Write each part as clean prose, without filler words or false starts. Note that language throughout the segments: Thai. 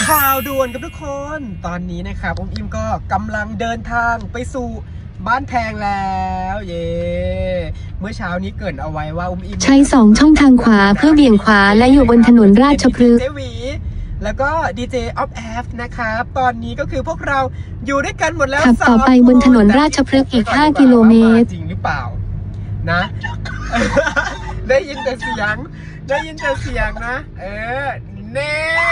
ข่าวด่วนกับทุกคนตอนนี้นะครับอุ้มอิมก็กำลังเดินทางไปสู่บ้านแพงแล้วเย่เมื่อเช้านี้เกริ่นเอาไว้ว่าอุ้มอิมใช้2ช่องทางขวาเพื่อเบี่ยงขวาและอยู่บนถนนราชพฤกษ์เจวีแล้วก็ดีเจออฟแอฟนะครับตอนนี้ก็คือพวกเราอยู่ด้วยกันหมดแล้วขับต่อไปบนถนนราชพฤกษ์อีก5 กิโลเมตรจริงหรือเปล่านะได้ยินแต่เสียงนะเน่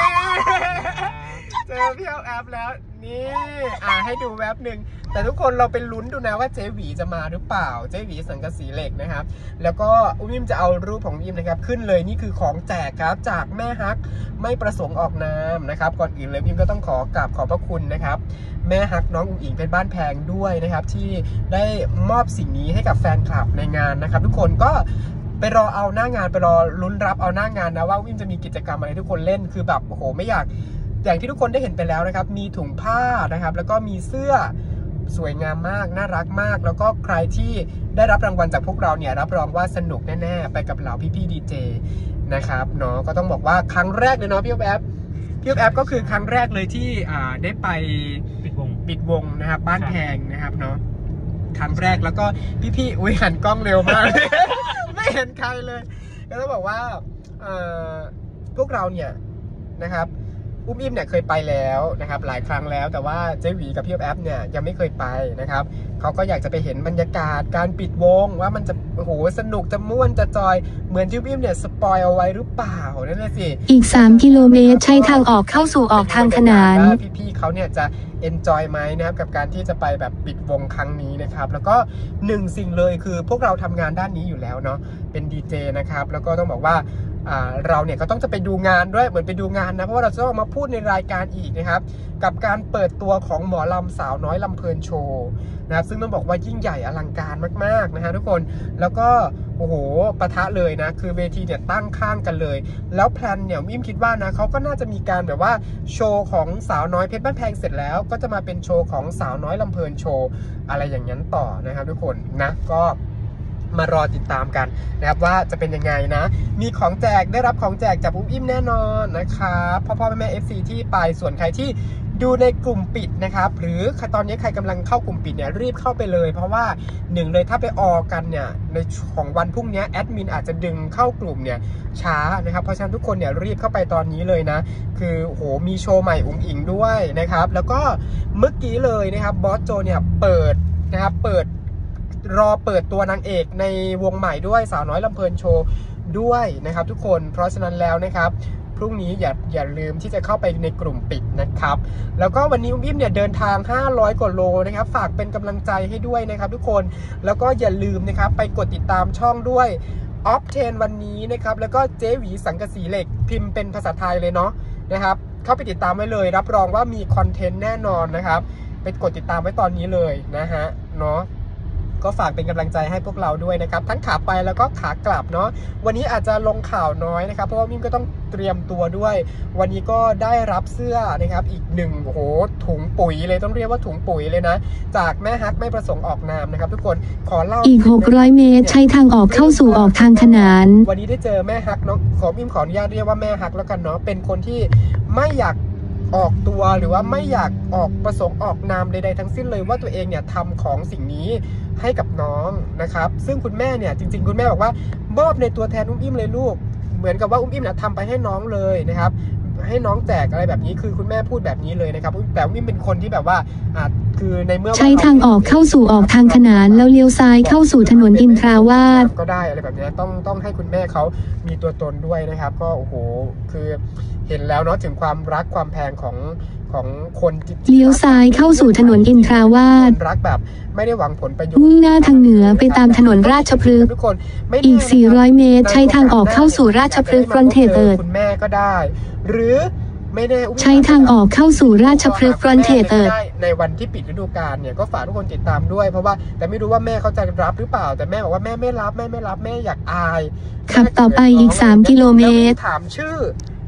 เจอพี่แอฟแล้วนี่ให้ดูแวบหนึ่งแต่ทุกคนเราไปลุ้นดูนะว่าเจหวีจะมาหรือเปล่าเจหวีสังกะสีเหล็กนะครับแล้วก็อุ้มอิมจะเอารูปของอิมนะครับขึ้นเลยนี่คือของแจกครับจากแม่ฮักไม่ประสงค์ออกนามนะครับก่อนอื่นเลยอิมก็ต้องขอกราบขอบพระคุณนะครับแม่ฮักน้องอุ๋งอิงเป็นบ้านแพงด้วยนะครับที่ได้มอบสิ่งนี้ให้กับแฟนคลับในงานนะครับทุกคนก็ไปรอเอาหน้างานไปรอลุ้นรับเอาหน้างานนะว่าวิมจะมีกิจกรรมอะไรทุกคนเล่นคือแบบโอ้โหไม่อยากอย่างที่ทุกคนได้เห็นไปแล้วนะครับมีถุงผ้านะครับแล้วก็มีเสื้อสวยงามมากน่ารักมากแล้วก็ใครที่ได้รับรางวัลจากพวกเราเนี่ยรับรองว่าสนุกแน่ๆไปกับเหล่าพี่ๆดีเจนะครับเนาะก็ต้องบอกว่าครั้งแรกเลยเนาะพี่แอฟก็คือครั้งแรกเลยที่ได้ไปปิดวงนะครับบ้านแพงนะครับเนาะครั้งแรกแล้วก็พี่ๆอุ้ยหันกล้องเร็วมาก ไม่เห็นใครเลยก็ต้องบอกว่าพวกเราเนี่ยนะครับอุ้มอิมเนี่ยเคยไปแล้วนะครับหลายครั้งแล้วแต่ว่าเจหวีกับพี่แอฟเนี่ยยังไม่เคยไปนะครับเขาก็อยากจะไปเห็นบรรยากาศการปิดวงว่ามันจะโอ้โหสนุกจะม่วนจะจอยเหมือนที่อุ้มอิมเนี่ยสปอยเอาไว้หรือเปล่านั่นแหละสิอีก3 กิโลเมตรใช้ทางออกเข้าสู่ออกทางขนานพี่ๆเขาเนี่ยจะenjoy ไหมนะครับกับการที่จะไปแบบปิดวงครั้งนี้นะครับแล้วก็1สิ่งเลยคือพวกเราทำงานด้านนี้อยู่แล้วเนาะเป็นดีเจนะครับแล้วก็ต้องบอกว่าเราเนี่ยก็ต้องจะไปดูงานด้วยเหมือนไปดูงานนะเพราะว่าเราจะต้องมาพูดในรายการอีกนะครับกับการเปิดตัวของหมอลำสาวน้อยลำเพลินโชว์นะครับซึ่งต้องบอกว่ายิ่งใหญ่อลังการมากๆนะฮะทุกคนแล้วก็โอ้โหปะทะเลยนะคือเวทีเนี่ยตั้งข้างกันเลยแล้วแพลนเนี่ยมิมคิดว่านะเขาก็น่าจะมีการแบบว่าโชว์ของสาวน้อยเพชรบ้านแพงเสร็จแล้วก็จะมาเป็นโชว์ของสาวน้อยลำเพลินโชว์อะไรอย่างนั้นต่อนะครับทุกคนนะก็มารอติดตามกันนะครับว่าจะเป็นยังไงนะมีของแจกได้รับของแจกจากอุ้มอิมแน่นอนนะครับพ่อแม่ FC ที่ไปส่วนใครที่ดูในกลุ่มปิดนะครับหรือตอนนี้ใครกำลังเข้ากลุ่มปิดเนี่ยรีบเข้าไปเลยเพราะว่า1เลยถ้าไปออกันเนี่ยในของวันพรุ่งนี้แอดมินอาจจะดึงเข้ากลุ่มเนี่ยช้านะครับเพราะฉะนั้นทุกคนเนี่ยรีบเข้าไปตอนนี้เลยนะคือโหมีโชว์ใหม่อุ๋งอิงด้วยนะครับแล้วก็เมื่อกี้เลยนะครับบอสโจเนี่ยเปิดนะครับเปิดตัวนางเอกในวงใหม่ด้วยสาวน้อยลำเพลินโชว์ด้วยนะครับทุกคนเพราะฉะนั้นแล้วนะครับพรุ่งนี้อย่าลืมที่จะเข้าไปในกลุ่มปิดนะครับแล้วก็วันนี้อุ้มอิมเนี่ยเดินทาง500 กว่าโลนะครับฝากเป็นกำลังใจให้ด้วยนะครับทุกคนแล้วก็อย่าลืมนะครับไปกดติดตามช่องด้วยออฟเทนวันนี้นะครับแล้วก็เจหวีสังกะสีเหล็กพิมพ์เป็นภาษาไทยเลยเนาะนะครับเข้าไปติดตามไว้เลยรับรองว่ามีคอนเทนต์แน่นอนนะครับไปกดติดตามไว้ตอนนี้เลยนะฮะเนาะก็ฝากเป็นกำลังใจให้พวกเราด้วยนะครับทั้งขาไปแล้วก็ขากลับเนาะวันนี้อาจจะลงข่าวน้อยนะครับเพราะว่ามิมก็ต้องเตรียมตัวด้วยวันนี้ก็ได้รับเสื้อนะครับอีก1โอ้โหถุงปุ๋ยเลยต้องเรียกว่าถุงปุ๋ยเลยนะจากแม่ฮักไม่ประสงค์ออกนามนะครับทุกคนขอเล่าอีก600 เมตรใช้ทางออกเข้าสู่ออกทางขนานวันนี้ได้เจอแม่ฮักเนาะมิมขออนุญาตเรียกว่าแม่ฮักแล้วกันเนาะเป็นคนที่ไม่อยากออกตัวหรือว่าไม่อยากออกประสงค์ออกนามใดๆทั้งสิ้นเลยว่าตัวเองเนี่ยทำของสิ่งนี้ให้กับน้องนะครับซึ่งคุณแม่เนี่ยจริงๆคุณแม่บอกว่ามอบในตัวแทนอุ้มอิมเลยลูกเหมือนกับว่าอุ้มอิมเนี่ยทำไปให้น้องเลยนะครับให้น้องแจกอะไรแบบนี้คือคุณแม่พูดแบบนี้เลยนะครับแต่อุ้มอิมเป็นคนที่แบบว่าคือในเมื่อใช้ทางออกเข้าสู่ออกทางขนานแล้วเลี้ยวซ้ายเข้าสู่ถนนอินทราวาสก็ได้อะไรแบบนี้ต้องให้คุณแม่เขามีตัวตนด้วยนะครับก็โอ้โหคือเห็นแล้วเนาะถึงความรักความแพงของคนเลี้ยวซ้ายเข้าสู่ถนนอินทราวาสรักแบบไม่ได้หวังผลประโยชน์มุ่งหน้าทางเหนือไปตามถนนราชพฤกษ์อีก400 เมตรใช้ทางออกเข้าสู่ราชพฤกษ์ฟรอนเทเอิร์ดคุณแม่ก็ได้หรือไม่ได้ใช้ทางออกเข้าสู่ราชพฤกษ์ฟรอนเทเอิร์ดในวันที่ปิดฤดูกาลเนี่ยก็ฝากทุกคนติดตามด้วยเพราะว่าแต่ไม่รู้ว่าแม่เขาจะรับหรือเปล่าแต่แม่บอกว่าแม่ไม่รับแม่อยากอายขับต่อไปอีก3 กิโลเมตรถามชื่อ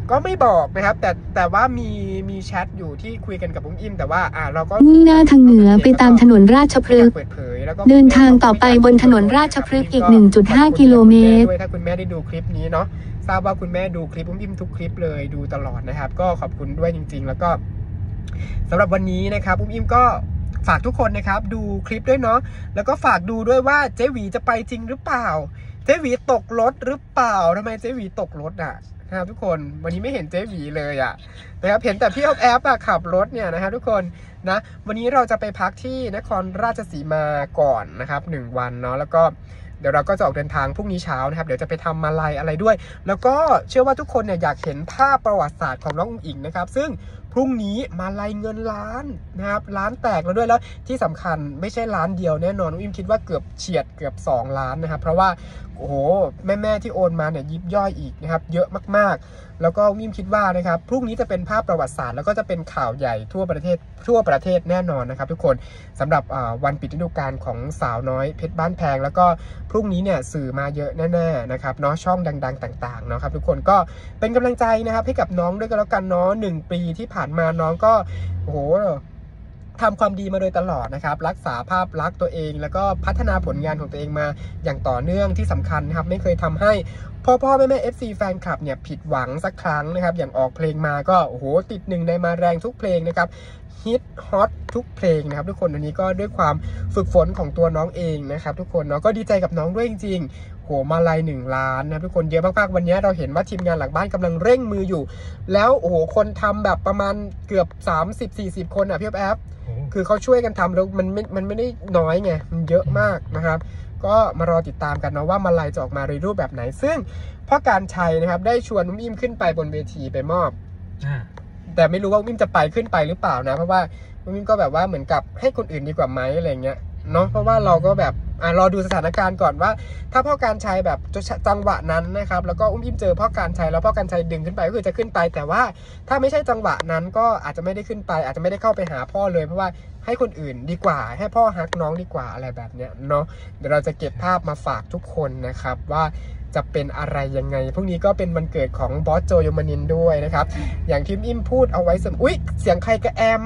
ก็ไม่บอกนะครับแต่ว่ามีแชทอยู่ที่คุยกันกับอุ้มอิ่มแต่ว่าเราก็มุ่งหน้าทางเหนือไปตามถนนราชพฤกษ์เปิดเผยแล้วก็เดินทางต่อไปบนถนนราชพฤกษ์อีก 1.5 กิโลเมตรถ้าคุณแม่ได้ดูคลิปนี้เนาะทราบว่าคุณแม่ดูคลิปอุ้มอิ่มทุกคลิปเลยดูตลอดนะครับก็ขอบคุณด้วยจริงๆแล้วก็สำหรับวันนี้นะครับอุ้มอิ่มก็ฝากทุกคนนะครับดูคลิปด้วยเนาะแล้วก็ฝากดูด้วยว่าเจ๊หวีจะไปจริงหรือเปล่าเจ๊หวีตกรถหรือเปล่าทำไมเจ๊หวีตกรถนะครับทุกคนวันนี้ไม่เห็นเจ๊หวีเลยนะครับเห็นแต่พี่แอฟขับรถเนี่ยนะครับทุกคนนะวันนี้เราจะไปพักที่นครราชสีมาก่อนนะครับ1 วันเนาะแล้วก็เดี๋ยวเราก็จะออกเดินทางพรุ่งนี้เช้านะครับเดี๋ยวจะไปทำมาลัยอะไรด้วยแล้วก็เชื่อว่าทุกคนเนี่ยอยากเห็นภาพประวัติศาสตร์ของน้องอุ๋งอิงนะครับซึ่งพรุ่งนี้มาลัยเงินล้านนะครับล้านแตกแล้วด้วยแล้วที่สำคัญไม่ใช่ล้านเดียวแน่นอนอุ้มคิดว่าเกือบเฉียดเกือบ2 ล้านนะครับเพราะว่าโอ้โหแม่ที่โอนมาเนี่ยยิบย่อยอีกนะครับเยอะมากๆแล้วก็อุ้มคิดว่านะครับพรุ่งนี้จะเป็นภาพประวัติศาสตร์แล้วก็จะเป็นข่าวใหญ่ทั่วประเทศแน่นอนนะครับทุกคนสำหรับวันปิดฤดูกาลของสาวน้อยเพชรบ้านแพงแล้วก็พรุ่งนี้เนี่ยสื่อมาเยอะแน่ๆนะครับเนาะช่องดังๆต่างๆนะครับทุกคนก็เป็นกำลังใจนะครับให้กับน้องด้วยกันแล้วกันเนาะ1 ปีที่ผ่านมาน้องก็โอ้โหทำความดีมาโดยตลอดนะครับรักษาภาพลักษณ์ตัวเองแล้วก็พัฒนาผลงานของตัวเองมาอย่างต่อเนื่องที่สำคัญนะครับไม่เคยทำให้พ่อแม่ FC แฟนคลับเนี่ยผิดหวังสักครั้งนะครับอย่างออกเพลงมาก็โอ้โหติด1ในมาแรงทุกเพลงนะครับฮิตฮอตทุกเพลงนะครับทุกคนอันนี้ก็ด้วยความฝึกฝนของตัวน้องเองนะครับทุกคนเนาะก็ดีใจกับน้องด้วยจริงๆโหมาลัย1 ล้านนะทุกคนเยอะมากๆวันนี้เราเห็นว่าทีมงานหลังบ้านกำลังเร่งมืออยู่แล้วโอ้โหคนทำแบบประมาณเกือบ30-40 คนพี่แอฟคือเขาช่วยกันทำแล้วมันไม่ได้น้อยไงมันเยอะมากนะครับก็มารอติดตามกันนะว่ามาลัยจะออกมาในรูปแบบไหนซึ่งพ่อการชัยนะครับได้ชวนอุ้มอิ่มขึ้นไปบนเวทีไปมอบแต่ไม่รู้ว่าอุ้มอิ่มจะไปขึ้นไปหรือเปล่านะเพราะว่าอุ้มอิ่มก็แบบว่าเหมือนกับให้คนอื่นดีกว่าไหมอะไรเงี้ยเนาะเพราะว่าเราก็แบบรอดูสถานการณ์ก่อนว่าถ้าพ่อการชัยแบบจังหวะนั้นนะครับแล้วก็อุ้มอิ่มเจอพ่อการชัยแล้วพ่อการชัยดึงขึ้นไปก็คือจะขึ้นไปแต่ว่าถ้าไม่ใช่จังหวะนั้นก็อาจจะไม่ได้ขึ้นไปอาจจะไม่ได้เข้าไปหาพ่อเลยเพราะว่าให้คนอื่นดีกว่าให้พ่อฮักน้องดีกว่าอะไรแบบเนี้ยเนาะเดี๋ยวเราจะเก็บภาพมาฝากทุกคนนะครับว่าจะเป็นอะไรยังไงพรุ่งนี้ก็เป็นวันเกิดของบอสโจยมนินทร์ด้วยนะครับอย่างที่อิ่มพูดเอาไว้อุ๊ยเสียงใครกระแอม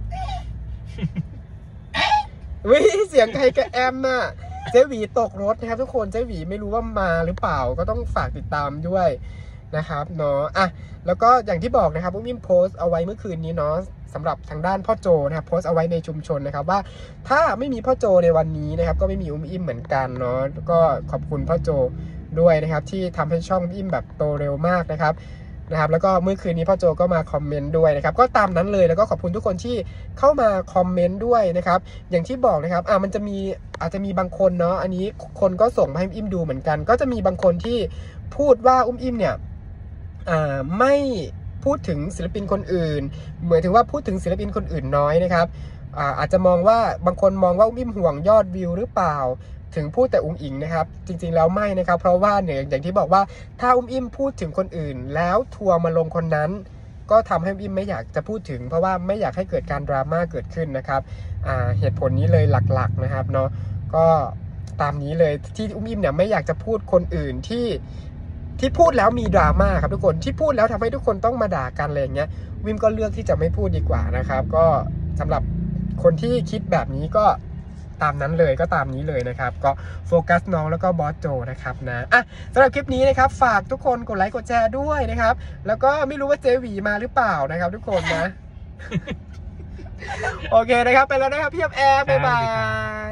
เสียงใครกระแอมเจ๊หวีตกรถนะครับทุกคนเจ๊หวีไม่รู้ว่ามาหรือเปล่าก็ต้องฝากติดตามด้วยนะครับเนาะแล้วก็อย่างที่บอกนะครับอุ้มอิ่มโพสต์เอาไว้เมื่อคืนนี้เนาะสำหรับทางด้านพ่อโจนะครับโพสต์เอาไว้ในชุมชนนะครับว่าถ้าไม่มีพ่อโจในวันนี้นะครับก็ไม่มีอุ้มอิ่มเหมือนกันเนาะก็ขอบคุณพ่อโจด้วยนะครับที่ทำให้ช่องอิ่มแบบโตเร็วมากนะครับแล้วก็เมื่อคืนนี้พ่อโจก็มาคอมเมนต์ด้วยนะครับก็ตามนั้นเลยแล้วก็ขอบคุณทุกคนที่เข้ามาคอมเมนต์ด้วยนะครับอย่างที่บอกนะครับมันจะมีอาจจะมีบางคนเนาะอันนี้คนก็ส่งมาให้อิ่มดูเหมือนกันก็จะมีบางคนที่พูดว่าอิ่มเนี่ยไม่พูดถึงศิลปินคนอื่นเหมือนถึงว่าพูดถึงศิลปินคนอื่นน้อยนะครับอาจจะมองว่าบางคนมองว่าอิ่มห่วงยอดวิวหรือเปล่าถึงพูดแต่อุ๋งอิงนะครับจริงๆแล้วไม่นะครับเพราะว่าเนี่ยอย่างที่บอกว่าถ้าอิ่มพูดถึงคนอื่นแล้วทัวร์มาลงคนนั้นก็ทำให้อิ่มไม่อยากจะพูดถึงเพราะว่าไม่อยากให้เกิดการดราม่าเกิดขึ้นนะครับเหตุผลนี้เลยหลักๆนะครับเนาะก็ตามนี้เลยที่อิ่มเนี่ยไม่อยากจะพูดคนอื่นที่พูดแล้วมีดราม่าครับทุกคนที่พูดแล้วทำให้ทุกคนต้องมาด่ากันอะไรอย่างเงี้ยวิมก็เลือกที่จะไม่พูดดีกว่านะครับก็สำหรับคนที่คิดแบบนี้ก็ตามนั้นเลยก็ตามนี้เลยนะครับก็โฟกัสน้องแล้วก็บอสโจนะครับนะสำหรับคลิปนี้นะครับฝากทุกคนกดไลค์กดแชร์ด้วยนะครับแล้วก็ไม่รู้ว่าเจหวีมาหรือเปล่านะครับทุกคนนะ โอเคนะครับไปแล้วนะครับพี่แอฟบ๊ายบาย